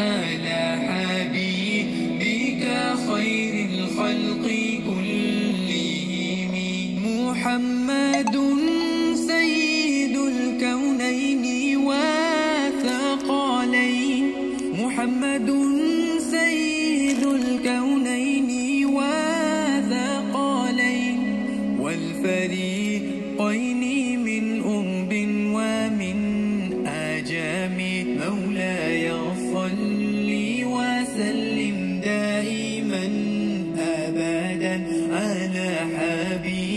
على حبيبك خير الخلق كلهم. محمد سيد الكونين والثقلين، محمد سيد الكونين والثقلين والفريقين من أرب ومن أجام. مولاي صل وسلم دائما أبدا على حبيبك